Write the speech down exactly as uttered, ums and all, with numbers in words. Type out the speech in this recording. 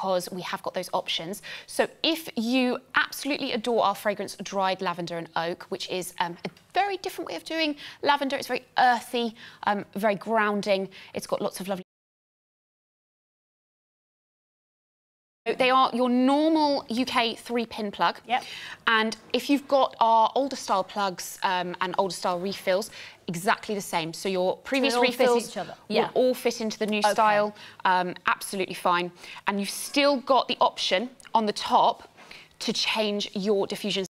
because we have got those options. So if you absolutely adore our fragrance dried lavender and oak, which is um, a very different way of doing lavender, it's very earthy, um, very grounding, it's got lots of lovely. They are your normal U K three-pin plug. Yep. And if you've got our older style plugs um, and older style refills, exactly the same. So your previous so they all refills fit each other. will Yeah. all fit into the new Okay. style, um, absolutely fine. And you've still got the option on the top to change your diffusion